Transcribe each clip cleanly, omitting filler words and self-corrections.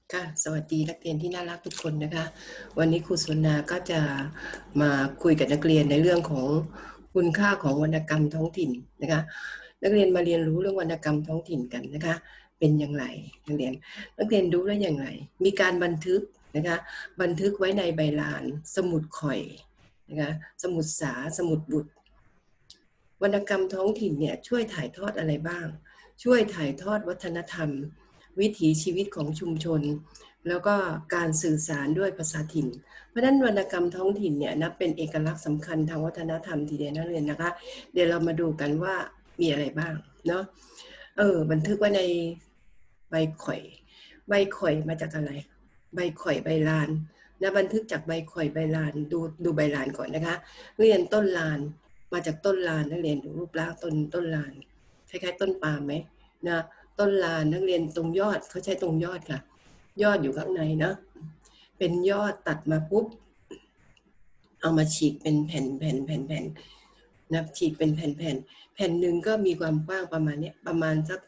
ค่ะสวัสดีนักเรียนที่น่ารักทุกคนนะคะวันนี้ครูสุนาก็จะมาคุยกับนักเรียนในเรื่องของคุณค่าของวรรณกรรมท้องถิ่นนะคะนักเรียนมาเรียนรู้เรื่องวรรณกรรมท้องถิ่นกันนะคะเป็นอย่างไรนักเรียนรู้ได้อย่างไรมีการบันทึกนะคะบันทึกไว้ในใบลานสมุดข่อยนะคะสมุดสาสมุดบุตรวรรณกรรมท้องถิ่นเนี่ยช่วยถ่ายทอดอะไรบ้างช่วยถ่ายทอดวัฒนธรรมวิถีชีวิตของชุมชนแล้วก็การสื่อสารด้วยภาษาถิ่นเพราะฉะนั้นวรรณกรรมท้องถิ่นเนี่ยนับเป็นเอกลักษณ์สำคัญทางวัฒนธรรมทีเดียวนักเรียนนะคะเดี๋ยวเรามาดูกันว่ามีอะไรบ้างเนาะบันทึกไว้ในใบข่อยใบข่อยมาจากอะไรใบข่อยใบลานนะบันทึกจากใบข่อยใบลานดูใบลานก่อนนะคะเรียนต้นลานมาจากต้นลานนักเรียนดูรูปร่างต้นลานคล้ายๆต้นปาล์มไหมนะต้นลานนักเรียนตรงยอดเขาใช้ตรงยอดค่ะยอดอยู่ข้างในนะเป็นยอดตัดมาปุ๊บเอามาฉีกเป็นแผ่นนะฉีกเป็นแผ่นหนึ่งก็มีความกว้างประมาณนี้ประมาณสัก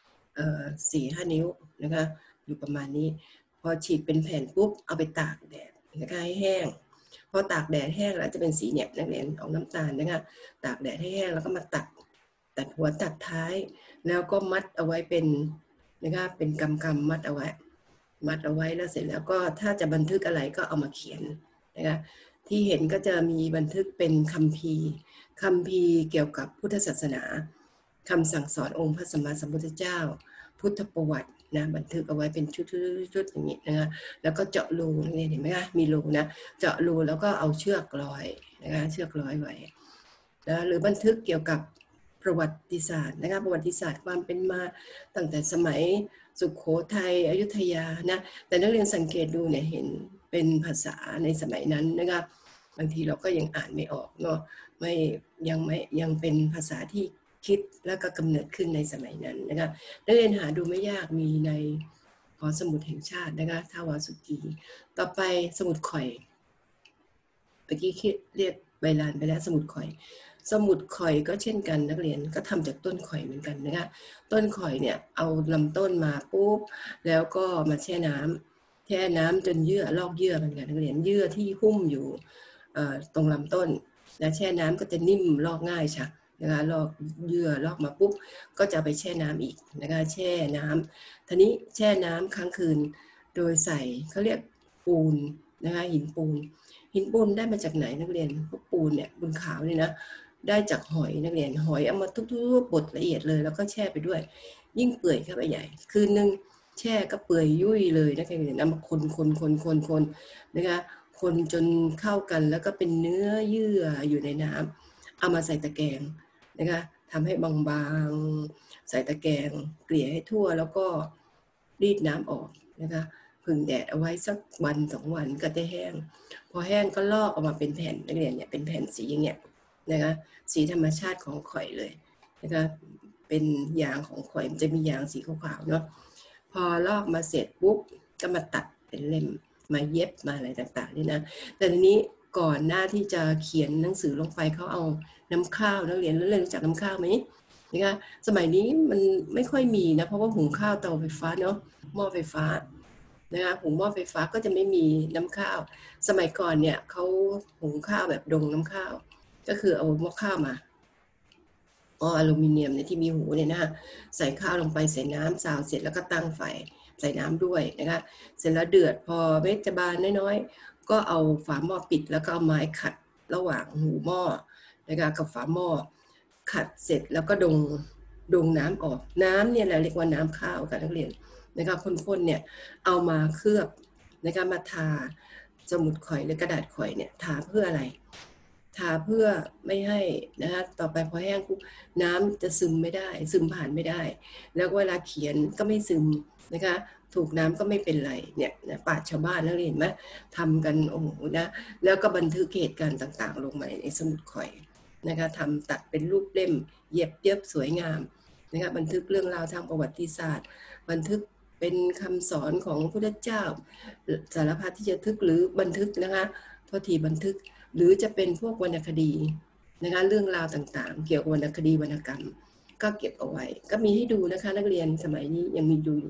4-5 นิ้วนะคะอยู่ประมาณนี้พอฉีกเป็นแผ่นปุ๊บเอาไปตากแดดนะคะให้แห้งพอตากแดดแห้งแล้วจะเป็นสีเนี่ยนักเรียนออกน้ำตาลนะคะตากแดดให้แห้งแล้วก็มาตัดหัวตัดท้ายแล้วก็มัดเอาไว้เป็นนะคะเป็นกำมัดเอาไว้แล้วเสร็จแล้วก็ถ้าจะบันทึกอะไรก็เอามาเขียนนะคะที่เห็นก็จะมีบันทึกเป็นคัมภีร์เกี่ยวกับพุทธศาสนาคำสั่งสอนองค์พระสัมมาสัมพุทธเจ้าพุทธประวัตินะบันทึกเอาไว้เป็นชุดอย่างนี้นะคะแล้วก็เจาะรูนี่เห็นไหมคะมีรูนะเจาะรูแล้วก็เอาเชือกร้อยนะคะเชือกร้อยไว้นะหรือบันทึกเกี่ยวกับประวัติศาสตร์นะคะประวัติศาสตร์ความเป็นมาตั้งแต่สมัยสุโขทัยอยุธยานะแต่นักเรียนสังเกตดูเนี่ยเห็นเป็นภาษาในสมัยนั้นนะคะบางทีเราก็ยังอ่านไม่ออกเนาะยังเป็นภาษาที่คิดและก็กำเนิดขึ้นในสมัยนั้นนะคะนักเรียนหาดูไม่ยากมีในหอสมุดแห่งชาตินะคะทาวาสุกีต่อไปสมุดข่อยเมื่อกี้เรียกใบลานไปแล้วสมุดข่อยก็เช่นกันนักเรียนก็ทำจากต้นข่อยเหมือนกันนะคะต้นข่อยเนี่ยเอาลำต้นมาปุ๊บแล้วก็มาแช่น้ำจนลอกเยื่อเหมือนกันนักเรียนเยื่อที่หุ้มอยู่ตรงลำต้นแล้วแช่น้ำก็จะนิ่มลอกง่ายค่ะนะคะลอกเยื่อลอกมาปุ๊บก็จะไปแช่น้ำอีกนะคะแช่น้ำทีนี้แช่น้ำค้างคืนโดยใส่เขาเรียกปูนนะคะหินปูนได้มาจากไหนนักเรียนพวกปูนเนี่ยปูนขาวนี่นะได้จากหอยนักเรียนหอยเอามาทุบๆบดละเอียดเลยแล้วก็แช่ไปด้วยยิ่งเปื่อยเข้าไปใหญ่คืนนึงแช่ก็เปื่อยยุ่ยเลยนักเรียนเอามาคนนะคะคนจนเข้ากันแล้วก็เป็นเนื้อเยื่ออยู่ในน้ำเอามาใส่ตะแกรงนะคะทำให้บางๆใส่ตะแกรงเกลี่ยให้ทั่วแล้วก็รีดน้ำออกนะคะผึ่งแดดเอาไว้สัก1-2 วันก็จะแห้งพอแห้งก็ลอกออกมาเป็นแผ่นนักเรียนเนี่ยเป็นแผ่นสีอย่างเงี้ยนะคะสีธรรมชาติของข่อยเลยนะคะเป็นยางของข่อยมันจะมียางสีขาวๆเนาะพอลอกมาเสร็จปุ๊บก็มาตัดเป็นเล่มมาเย็บมาอะไรต่างๆนี่นะแต่ทีนี้ก่อนหน้าที่จะเขียนหนังสือลงไปเขาเอาน้ำข้าวนักเรียนรู้จักน้ำข้าวไหมนะคะสมัยนี้มันไม่ค่อยมีนะเพราะว่าหุงข้าวเตาไฟฟ้าเนาะหม้อไฟฟ้านะคะหุงหม้อไฟฟ้าก็จะไม่มีน้ำข้าวสมัยก่อนเนี่ยเขาหุงข้าวแบบดงน้ำข้าวก็คือเอาหม้อข้าวมาอลูมิเนียมเนี่ยที่มีหูเนี่ยนะใส่ข้าวลงไปใส่น้ำซาวเสร็จแล้วก็ตั้งไฟใส่น้ำด้วยนะคะเสร็จแล้วเดือดพอเม็ดจะบานน้อยๆก็เอาฝาหม้อปิดแล้วก็เอาไม้ขัดระหว่างหูหม้อนะคะกับฝาหม้อขัดเสร็จแล้วก็ดงน้ำออกน้ำเนี่ยเราเรียกว่าน้ำข้าวค่ะนักเรียนนะคะคนๆเนี่ยเอามาเคลือบนะคะมาทาสมุดข่อยหรือกระดาษข่อยเนี่ยทาเพื่ออะไรทาเพื่อไม่ให้นะคะต่อไปพอแห้งปุ๊บน้ำจะซึมไม่ได้ซึมผ่านไม่ได้แล้วเวลาเขียนก็ไม่ซึมนะคะถูกน้ำก็ไม่เป็นไรเนี่ยนะป่าชาวบ้านนักเรียนไหมทำกันโอ้โหนะแล้วก็บันทึกเหตุการณ์ต่างๆลงมาในสมุดข่อยนะคะทำตัดเป็นรูปเล่มเย็บสวยงามนะคะบันทึกเรื่องราวทางประวัติศาสตร์บันทึกเป็นคำสอนของพระพุทธเจ้าสารพัดที่จะทึกหรือบันทึกนะคะโทษทีบันทึกหรือจะเป็นพวกวรรณคดีนะคะเรื่องราวต่างๆเกี่ยวกับวรรณคดีวรรณกรรมก็เก็บเอาไว้ก็มีให้ดูนะคะนักเรียนสมัยนี้ยังมีดูอยู่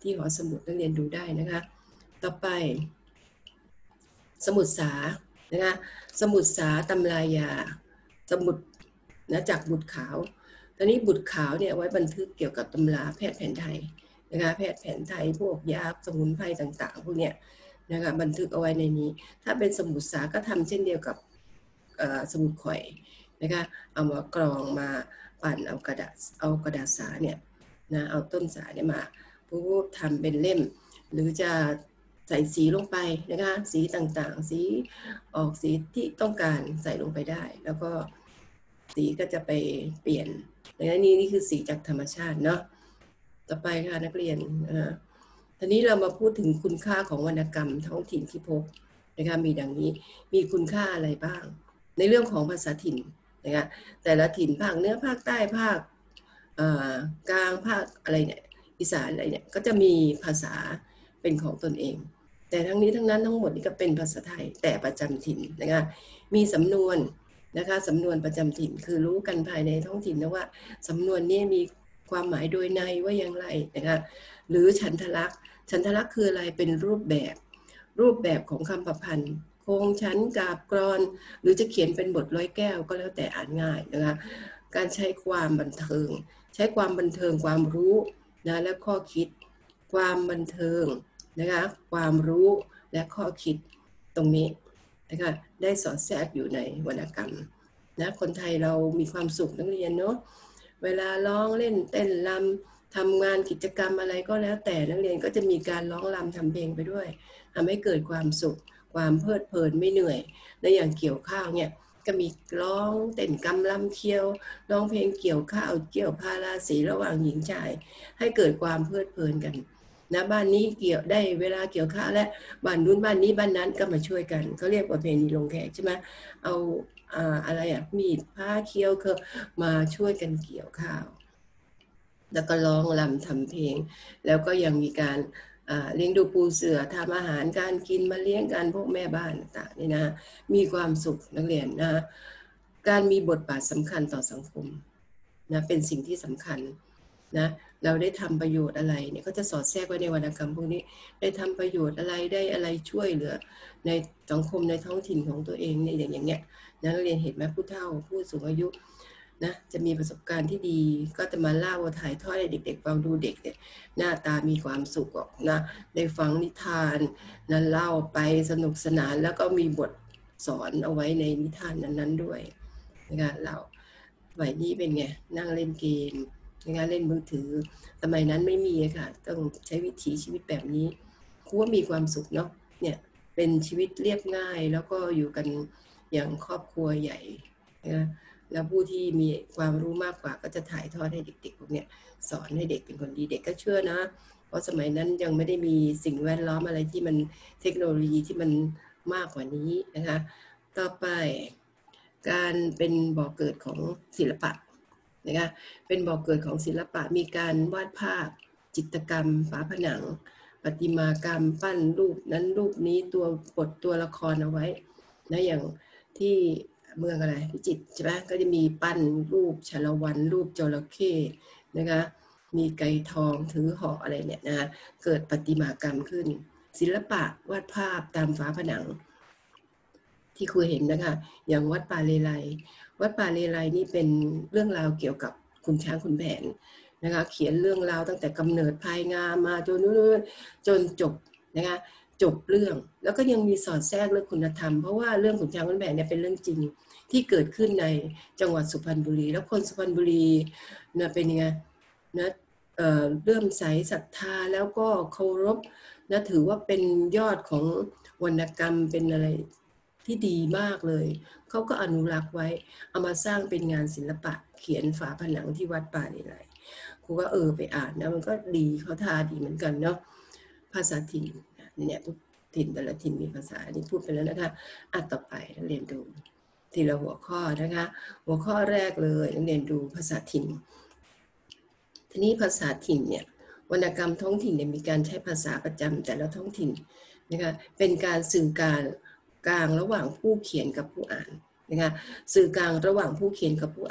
ที่หอสมุดนักเรียนดูได้นะคะต่อไปสมุดสานะคะสมุดสาตำรายาสมุดนะจากบุตรขาวตอนนี้บุตรขาวเนี่ยไว้บันทึกเกี่ยวกับตำราแพทย์แผนไทยนะคะแพทย์แผนไทยพวกยาสมุนไพรต่างๆพวกเนี้ยนะคะบันทึกเอาไว้ในนี้ถ้าเป็นสมุดสาก็ทำเช่นเดียวกับสมุดข่อยนะคะเอามากรองมาปั่นเอากระดาษสาเนี่ยนะเอาต้นสาเนี่ยมาปุ๊บทำเป็นเล่มหรือจะใส่สีลงไปนะคะสีต่างๆสีออกสีที่ต้องการใส่ลงไปได้แล้วก็สีก็จะไปเปลี่ยนและนี่คือสีจากธรรมชาติเนาะต่อไปค่ะนักเรียนทีนี้เรามาพูดถึงคุณค่าของวรรณกรรมท้องถิ่นที่พบนะคะมีดังนี้มีคุณค่าอะไรบ้างในเรื่องของภาษาถิ่นนะคะแต่ละถิ่นภาคเหนือภาคใต้ภาคกลางภาคอะไรเนี่ยอีสานอะไรเนี่ยก็จะมีภาษาเป็นของตนเองแต่ทั้งนี้ทั้งนั้นทั้งหมดนี่ก็เป็นภาษาไทยแต่ประจำถิ่นนะคะมีสำนวนนะคะสำนวนประจำถิ่นคือรู้กันภายในท้องถิ่นนะว่าสำนวนนี้มีความหมายโดยในว่าอย่างไรนะคะหรือฉันทลักษณ์คืออะไรเป็นรูปแบบของคำประพันธ์โครงชั้นกาบกรอนหรือจะเขียนเป็นบทร้อยแก้วก็แล้วแต่อ่านง่ายนะคะการใช้ความบันเทิงความรู้นะและข้อคิดความบันเทิงนะคะความรู้และข้อคิดตรงนี้นะคะได้สอดแทรกอยู่ในวรรณกรรมนะคนไทยเรามีความสุขนักเรียนเนาะเวลาร้องเล่นเต้นรำทำงานกิจกรรมอะไรก็แล้วแต่นักเรียนก็จะมีการร้องรำทำเพลงไปด้วยทำให้เกิดความสุขความเพลิดเพลินไม่เหนื่อยและอย่างเกี่ยวข้าวเนี่ยก็มีร้องเต้นกำลำเคียวร้องเพลงเกี่ยวข้าวเกี่ยวพาราสีระหว่างหญิงชายให้เกิดความเพลิดเพลินกันนะบ้านนี้เกี่ยวได้เวลาเกี่ยวข้าวและบ้านนู้นบ้านนี้บ้านนั้นก็มาช่วยกันเขาเรียกว่าประเพณีลงแขกใช่ไหมเอาอะไรมีดผ้าเคี้ยวคือมาช่วยกันเกี่ยวข้าวแล้วก็ร้องรำทำเพลงแล้วก็ยังมีการเลี้ยงดูปูเสือทำอาหารการกินมาเลี้ยงกันพวกแม่บ้านต่างๆนี่นะมีความสุขนักเรียนนะการมีบทบาทสำคัญต่อสังคมนะเป็นสิ่งที่สำคัญนะเราได้ทำประโยชน์อะไรเนี่ยก็จะสอดแทรกไว้ในวรรณกรรมพวกนี้ได้ทำประโยชน์อะไรได้อะไรช่วยเหลือในสังคมในท้องถิ่นของตัวเองในอย่างเงี้ยนักเรียนเห็นไหมผู้เฒ่าผู้สูงอายุนะจะมีประสบการณ์ที่ดีก็จะมาเล่าถ่ายทอดให้เด็กๆฟังดูเด็กเนี่ยหน้าตามีความสุขนะได้ฟังนิทานนั้นเล่าไปสนุกสนานแล้วก็มีบทสอนเอาไว้ในนิทานนั้นๆด้วยนะคะเราสมัยนี้เป็นไงนั่งเล่นเกมนะคะเล่นมือถือสมัยนั้นไม่มีค่ะต้องใช้วิถีชีวิตแบบนี้คูว่ามีความสุขเนาะเนี่ยเป็นชีวิตเรียบง่ายแล้วก็อยู่กันอย่างครอบครัวใหญ่นะแล้วผู้ที่มีความรู้มากกว่าก็จะถ่ายทอดให้เด็กๆพวกเนี้ยสอนให้เด็กเป็นคนดีเด็กก็เชื่อนะเพราะสมัยนั้นยังไม่ได้มีสิ่งแวดล้อมอะไรที่มันเทคโนโลยีที่มันมากกว่านี้นะคะต่อไปการเป็นบ่อเกิดของศิลปะนะคะเป็นบ่อเกิดของศิลปะมีการวาดภาพจิตรกรรมฝาผนังประติมากรรมปั้นรูปนั้นรูปนี้ตัวบทตัวละครเอาไว้นะอย่างที่เมืองอะไรพิจิตรใช่ไหมก็จะมีปั้นรูปชาละวันรูปจระเข้นะคะมีไก่ทองถือหอกอะไรเนี่ยนะคะเกิดประติมากรรมขึ้นศิลปะวาดภาพตามฝาผนังที่ครูเห็นนะคะอย่างวัดป่าเลไลนี่เป็นเรื่องราวเกี่ยวกับขุนช้างขุนแผนนะคะเขียนเรื่องราวตั้งแต่กำเนิดพายงามมาจนจบนะคะจบเรื่องแล้วก็ยังมีสอดแทรกเรื่องคุณธรรมเพราะว่าเรื่องขุนช้างขุนแผนเนี่ยเป็นเรื่องจริงที่เกิดขึ้นในจังหวัดสุพรรณบุรีแล้วคนสุพรรณบุรีนะเป็นยังไงนะเริ่มใสศรัทธาแล้วก็เคารพนะถือว่าเป็นยอดของวรรณกรรมเป็นอะไรที่ดีมากเลยเขาก็อนุรักษ์ไว้เอามาสร้างเป็นงานศิลปะเขียนฝาผนังที่วัดป่าเลไลครูก็ไปอ่านนะมันก็ดีเขาทาดีเหมือนกันเนาะภาษาถิ่นเนี่ยทุกถิ่นแต่ละถิ่นมีภาษานี่พูดไปแล้วนะคะต่อไปนักเรียนดูทีละหัวข้อนะคะหัวข้อแรกเลยนักเรียนดูภาษาถิ่นทีนี้ภาษาถิ่นเนี่ยวรรณกรรมท้องถิ่นเนี่ยมีการใช้ภาษาประจำแต่ละท้องถิ่นนะคะเป็นการสื่อกลางระหว่างผู้เขียนกับผู้อ่านนะคะสื่อกลางระหว่างผู้เขียนกับผู้อ่าน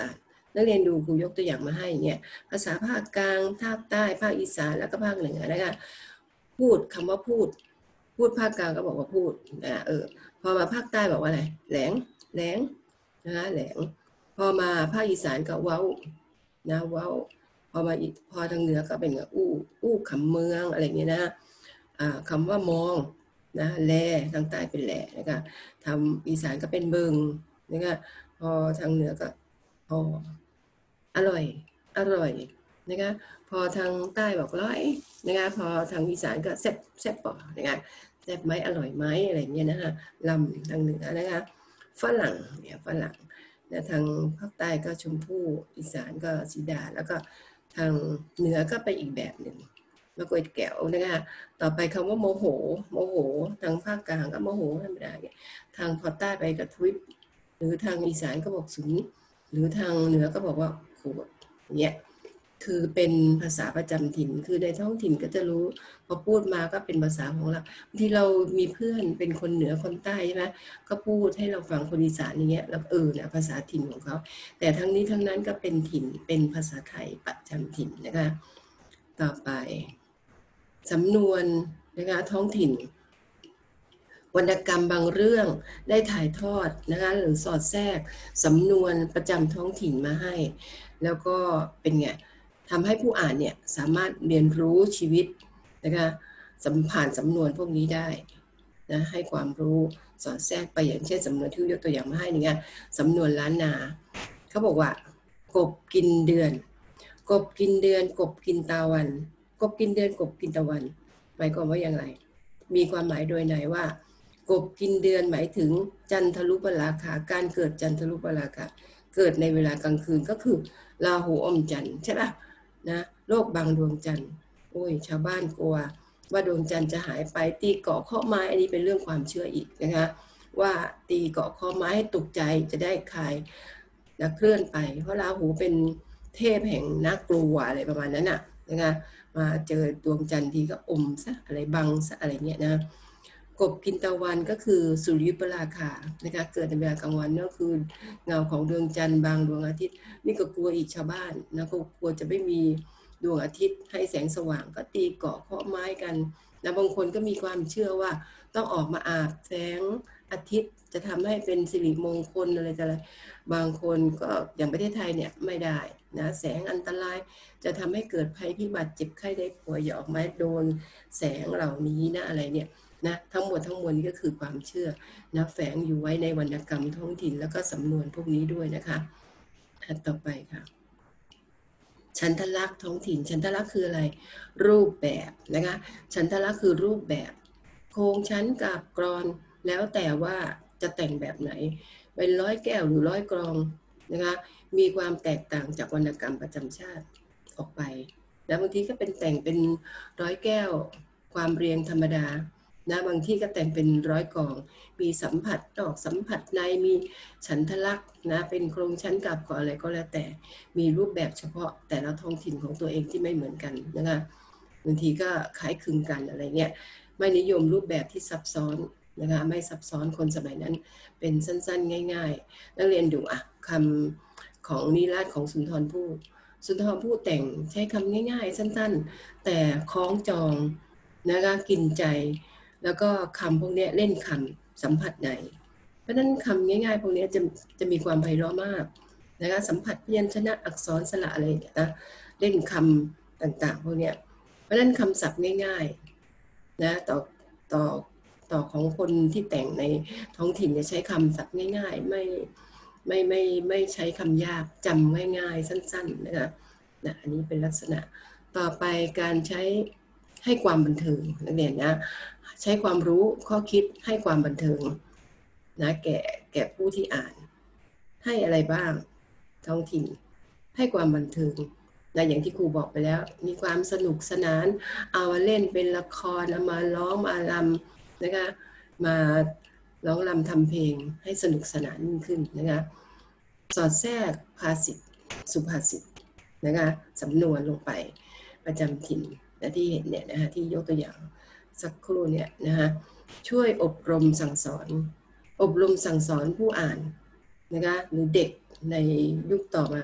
นักเรียนดูครูยกตัวอย่างมาให้เนี่ยภาษาภาคกลางภาคใต้ภาคอีสานแล้วก็ภาคเหนือนะคะพูดคำว่าพูดภาคกลางก็บอกว่าพูดพอมาภาคใต้บอกว่าอะไรแหลงนะคะแหลงพอมาภาคอีสานก็เว้านะเว้าพอทางเหนือก็เป็นอู้คำเมืองอะไรอย่างเงี้ยนะคำว่ามองนะแลทางใต้เป็นแหลนะคะทำอีสานก็เป็นเบิงนะคะพอทางเหนือก็พออร่อยนะคะพอทางใต้บอกร้อยนะคะพอทางอีสานก็แซ่บปอนะคะแซ่บไหมอร่อยไหมอะไรเงี้ยนะคะลำทางเหนือนะคะฝรั่งเนี่ยฝรั่งนะทางภาคใต้ก็ชมพู่อีสานก็สีดาแล้วก็ทางเหนือก็ไปอีกแบบหนึ่งมะกรูดแก้วนะคะต่อไปคำว่าโมโหทางภาคกลางก็โมโหธรรมดาทางพอใต้ไปก็ทวิปหรือทางอีสานก็บอกสุนหรือทางเหนือก็บอกว่าโขดเนี่ยคือเป็นภาษาประจำถิ่นคือในท้องถิ่นก็จะรู้พอพูดมาก็เป็นภาษาของเราบางทีเรามีเพื่อนเป็นคนเหนือคนใต้ใช่ไหมก็พูดให้เราฟังคนอีสานอย่างเงี้ยแล้วนะภาษาถิ่นของเขาแต่ทั้งนี้ทั้งนั้นก็เป็นถิ่นเป็นภาษาไทยประจำถิ่นนะคะต่อไปสำนวนนะคะท้องถิ่นวรรณกรรมบางเรื่องได้ถ่ายทอดนะคะหรือสอดแทรกสำนวนประจำท้องถิ่นมาให้แล้วก็เป็นไงทำให้ผู้อ่านเนี่ยสามารถเรียนรู้ชีวิตนะคะผ่านสำนวนพวกนี้ได้นะให้ความรู้สอดแทรกไปอย่างเช่นสำนวนที่ยกตัวอย่างมาให้เนี่ยสำนวนล้านนาเขาบอกว่ากบกินเดือนกบกินเดือนกบกินตะวันกบกินเดือนกบกินตะวันหมายความว่าอย่างไรมีความหมายโดยไหนว่ากบกินเดือนหมายถึงจันทรุปราคาการเกิดจันทรุปราคาเกิดในเวลากลางคืนก็คือราหูอมจันทร์ใช่ป่ะนะโลกบังดวงจันทร์โอ้ยชาวบ้านกลัวว่าดวงจันทร์จะหายไปตีเกาะข้อไม้อันนี้เป็นเรื่องความเชื่ออีกนะคะว่าตีเกาะข้อไม้ให้ตกใจจะได้คลายและเคลื่อนไปเพราะราหูเป็นเทพแห่งน่ากลัวอะไรประมาณนั้นน่ะนะคะมาเจอดวงจันทร์ทีก็อมซะอะไรบังซะอะไรเงี้ยนะกบกินตะวันก็คือสุริยุปราคานะคะเกิดในเวลากลางวันก็คือเงาของดวงจันทร์บางดวงอาทิตย์นี่ก็กลัวอีกชาวบ้านนะก็กลัวจะไม่มีดวงอาทิตย์ให้แสงสว่างก็ตีเกาะเคาะไม้กันนะบางคนก็มีความเชื่อว่าต้องออกมาอาบแสงอาทิตย์จะทำให้เป็นสิริมงคลอะไรแต่อะไรบางคนก็อย่างประเทศไทยเนี่ยไม่ได้นะแสงอันตรายจะทำให้เกิดภัยพิบัติเจ็บไข้ได้ป่วยอย่าออกมาโดนแสงเหล่านี้นะอะไรเนี่ยนะทั้งหมดนี้ก็คือความเชื่อนะแฝงอยู่ไว้ในวรรณกรรมท้องถิ่นแล้วก็สำนวนพวกนี้ด้วยนะคะต่อไปค่ะฉันทลักษณ์ท้องถิ่นฉันทลักษณ์คืออะไรรูปแบบนะคะฉันทลักษณ์คือรูปแบบโครงชั้นกาบกรอนแล้วแต่ว่าจะแต่งแบบไหนเป็นร้อยแก้วหรือร้อยกรองนะคะมีความแตกต่างจากวรรณกรรมประจำชาติออกไปแล้วบางทีก็เป็นแต่งเป็นร้อยแก้วความเรียงธรรมดานะบางที่ก็แต่งเป็นร้อยกองมีสัมผัสนอกสัมผัสในมีฉันทลักษณ์นะเป็นโครงชั้นกาบกรอนอะไรก็แล้วแต่มีรูปแบบเฉพาะแต่ละท้องถิ่นของตัวเองที่ไม่เหมือนกันนะคะบางทีก็คล้ายคลึงกันอะไรเงี้ยไม่นิยมรูปแบบที่ซับซ้อนนะคะไม่ซับซ้อนคนสมัยนั้นเป็นสั้นๆง่ายๆนักเรียนดูคำของนิราศของสุนทรภู่แต่งใช้คำง่ายๆสั้นๆแต่คล้องจองนะคะกินใจแล้วก็คำพวกนี้เล่นคำสัมผัสในเพราะนั้นคำง่ายๆพวกนี้จะมีความไพเราะมากนะคะสัมผัสพยัญชนะอักษรสระอะไรนะเล่นคำต่างๆพวกนี้เพราะนั้นคำศัพท์ง่ายๆนะต่อของคนที่แต่งในท้องถิ่นจะใช้คำศัพท์ง่ายๆไม่ใช้คำยากจำง่ายๆสั้นๆนะคะอันนี้เป็นลักษณะต่อไปการใช้ให้ความบันเทิงนักเรียนนะใช้ความรู้ข้อคิดให้ความบันเทิงนะแก่ผู้ที่อ่านให้อะไรบ้างท้องถิ่นให้ความบันเทิงนะอย่างที่ครูบอกไปแล้วมีความสนุกสนานเอามาเล่นเป็นละครเอามาร้องมารำนะคะมาร้องรำทำเพลงให้สนุกสนานยิ่งขึ้นนะคะสอดแทรกภาษิตสุภาษิตนะคะสำนวนลงไปประจำถิ่นนะที่เห็นเนี่ยนะคะที่ยกตัวอย่างสักครู่เนี่ยนะคะช่วยอบรมสั่งสอนผู้อ่านนะคะหรือเด็กในยุคต่อมา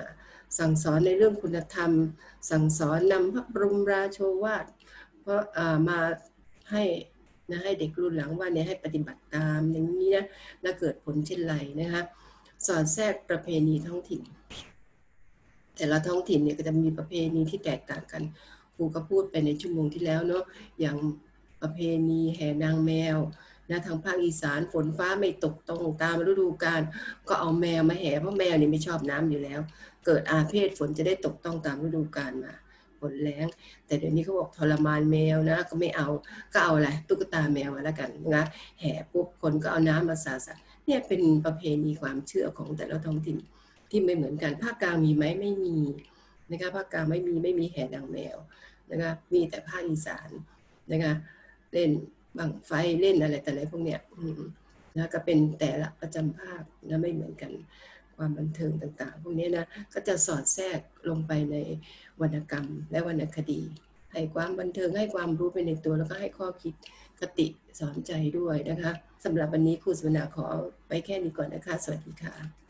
สั่งสอนในเรื่องคุณธรรมสั่งสอนนำพระบรมราโชวาทเพราะมาให้ให้เด็กรุ่นหลังว่าเนี่ยให้ปฏิบัติตามอย่างนี้นะและเกิดผลเช่นไรนะคะสอดแทรกประเพณีท้องถิ่นแต่ละท้องถิ่นเนี่ยก็จะมีประเพณีที่แตกต่างกันครูก็พูดไปในชั่วโมงที่แล้วเนาะอย่างประเพณีแห่นางแมวนะทางภาคอีสานฝนฟ้าไม่ตกตรงตามฤดูกาลก็เอาแมวมาแห่เพราะแมวเนี่ยไม่ชอบน้ำอยู่แล้วเกิดอาเพศฝนจะได้ตกต้องตามฤดูกาลมาฝนแล้งแต่เดี๋ยวนี้เขาบอกทรมานแมวนะก็ไม่เอาก็เอาอะไรตุ๊กตาแมวมาแล้วกันนะแห่ปุ๊บคนก็เอาน้ำมาสาดเนี่ยเป็นประเพณีความเชื่อของแต่ละท้องถิ่นที่ไม่เหมือนกันภาคกลางมีไหมไม่มีนะคะภาคกลางไม่มีแห่นางแมวนะคะมีแต่ภาคอีสานนะคะเล่นบั้งไฟเล่นอะไรแต่อะไรพวกเนี้ยนะก็เป็นแต่ละประจำภาคนะไม่เหมือนกันความบันเทิงต่างๆพวกนี้นะก็จะสอดแทรกลงไปในวรรณกรรมและวรรณคดีให้ความบันเทิงให้ความรู้ไปในตัวแล้วก็ให้ข้อคิดคติสอนใจด้วยนะคะสำหรับวันนี้ครูสุวรรณขอไปแค่นี้ก่อนนะคะสวัสดีค่ะ